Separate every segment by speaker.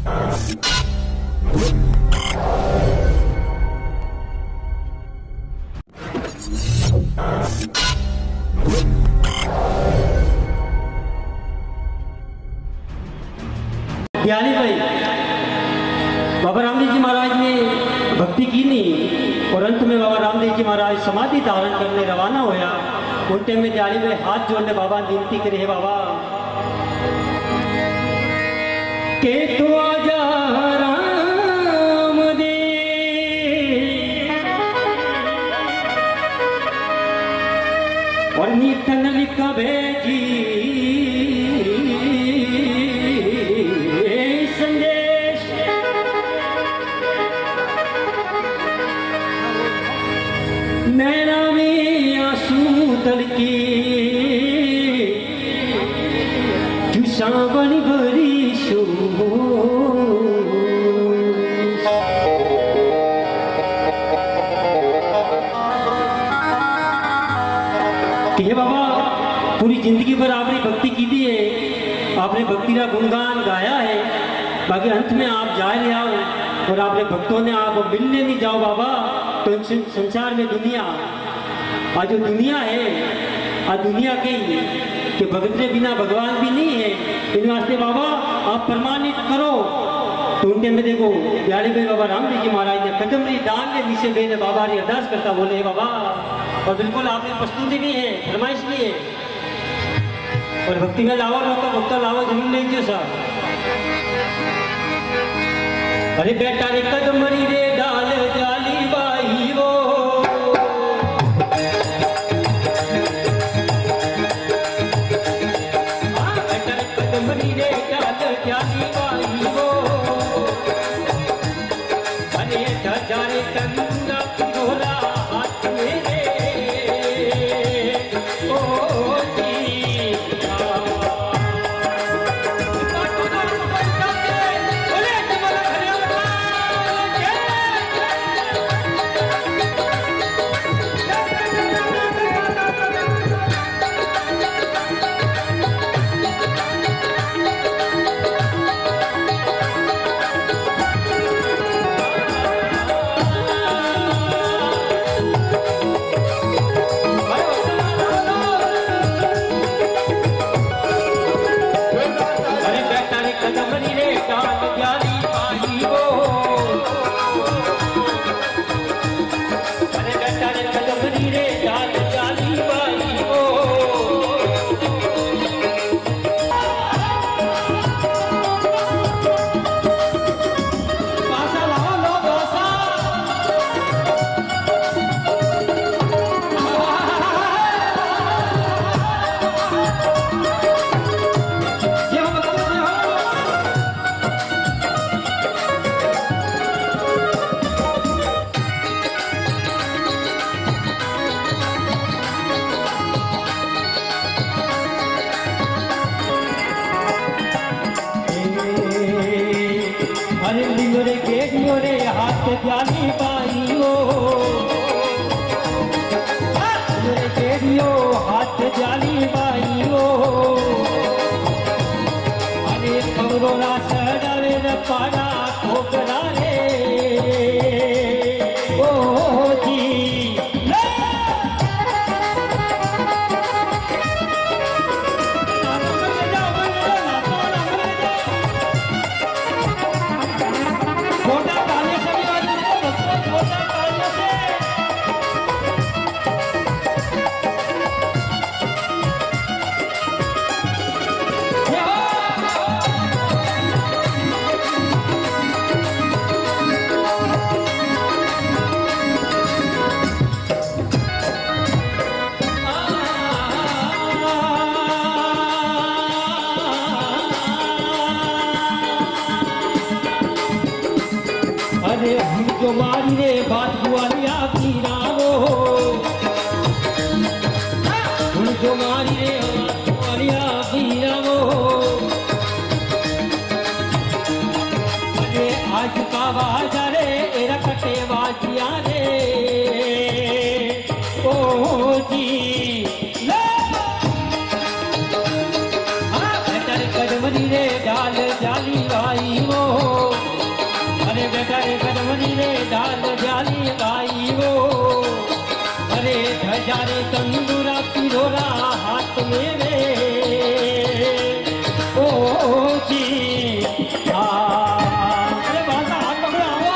Speaker 1: ज्ञानी भाई, बाबा रामदेव जी महाराज ने भक्ति की नहीं और अंत में बाबा रामदेव जी महाराज समाधि धारण करने रवाना होया। उन टाइम में ज्ञानी भाई हाथ जोड़ने बाबा विनती करे, हे बाबा के तो आजा रामदेव और नीतन लिखा भेजी सावन भरी शो कि बाबा पूरी जिंदगी भर आपने भक्ति की दी है, आपने भक्ति का गुणगान गाया है, बाकी अंत में आप जा रहे आओ और आपने भक्तों ने आप मिलने नहीं जाओ बाबा तो संसार में दुनिया आज जो दुनिया है आज दुनिया के कि भगत के बिना भगवान भी नहीं है। इन वास्ते बाबा आप प्रमाणित करो। तो उनके में देखो प्यारे भाई बाबा रामदेव जी महाराज ने कदम री डाल के नीचे बेने बाबा री अरदास करता बोले बाबा और बिल्कुल आपने प्रस्तुति नहीं है, फरमाइश नहीं है और भक्ति में लावा मौका भक्ता लावा जरूर लीजिए साहब। अरे बेटा रे कदम री रे डाल जाली बाई वो हाथ जाली बाई हो मेरे केडियो हाथ जाली बाई हो अरे कमरोला सड़ावे न पाड़ा ठोकरा रे ओ जी जो मारी रे बात बुआलिया की रावो जो मारी रे बात बुआलिया की रावो अरे आज का बाजा रे एरा कटे बाजिया रे ओ जी हाँ बेटर कदमनी रे डाल जाली भाई वो बेचारे कदमनी रे डाल जाली भाई वो, अरे ध्वजारे तंदूरा पिरोरा हाथ में रे ओ जी। अरे बाबा हाथ पकड़ा हुआ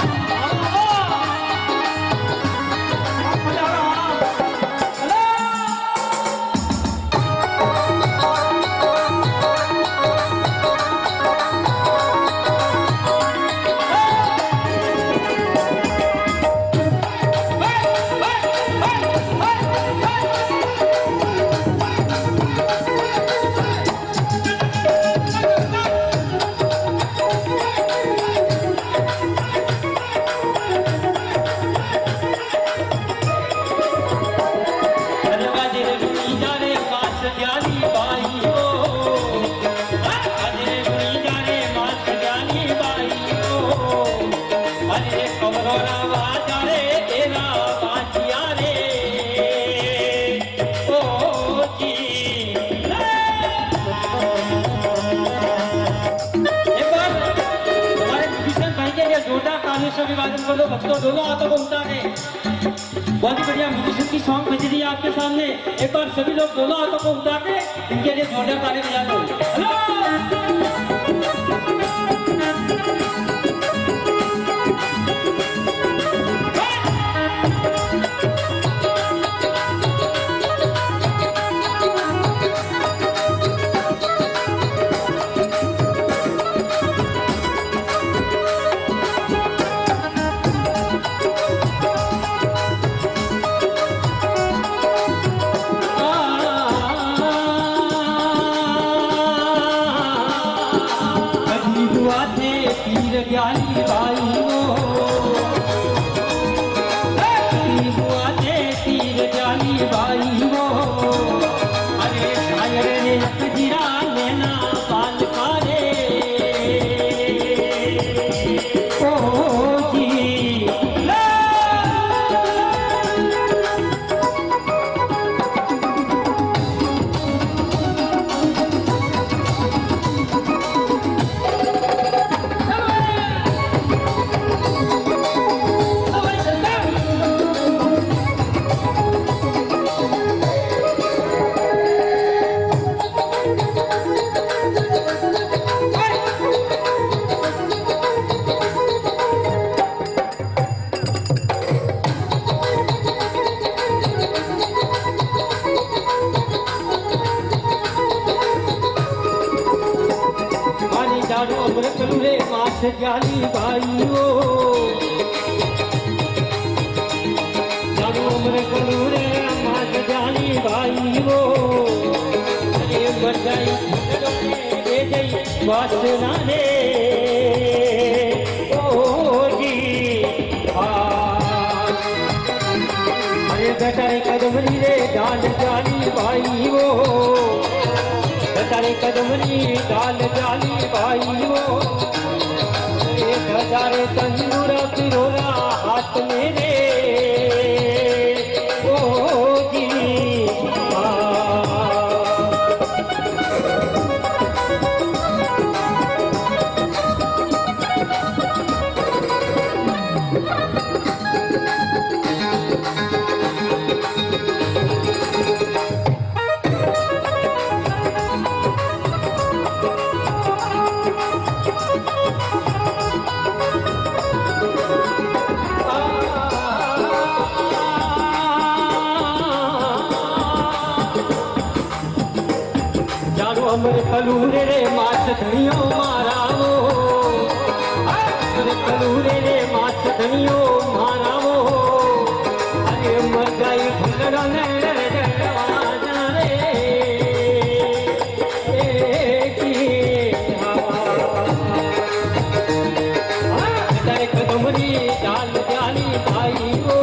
Speaker 1: विभाजन कर दो भक्तों, दोनों हाथों को उठा के। बहुत ही बढ़िया म्यूजिशियन की सॉन्ग बज रही है आपके सामने। एक बार सभी लोग दोनों हाथों को उठा के इनके लिए जोरदार ताली बजा दो। ज्ञानी भाई वो, तीर ज्ञानी भाई वो, अरे शायर ने जीरा लेना बाल कारे ओ जी। ज्ञानी भाई वो, जानो उम्र करू रे मास ज्ञानी भाई वो, अरे मर जाई ले जाई वासना रे ओ जी। अरे बेचारे कदमनी रे डाल जानी भाई वो, बेचारे कदमनी डाल जानी भाई वो, हजारे तंदूरा पिरोरा हाथ में रे ओ जी। अमर कलूरे रे माछ धनियो मारा वो, अमर कलूरे रे माछ धनियो मारा वो, अरे मर जाई भुलड़ा ने जवाना रे कदमरी डाल जानी भाई वो,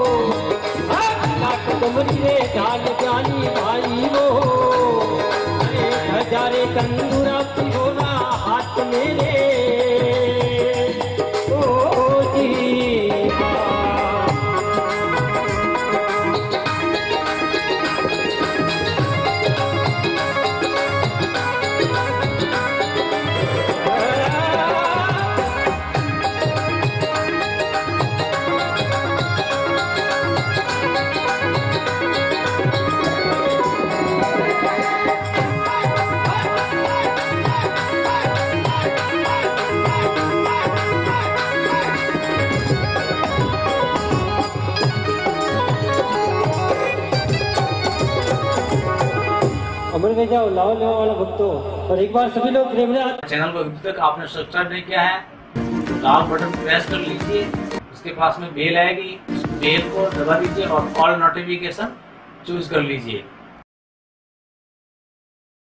Speaker 1: कदमरी रे डाल जानी भाई वो, हजारे तंदूरा पिरोरा हाथ में रे ओ जी। समझ में जाओ लाओ लेवा वाला भक्तों। और एक बार सभी लोग
Speaker 2: चैनल को अभी तक आपने सब्सक्राइब नहीं किया है तो लाल बटन प्रेस कर लीजिए, उसके पास में बेल आएगी, उस बेल को दबा दीजिए और ऑल नोटिफिकेशन चूज कर लीजिए।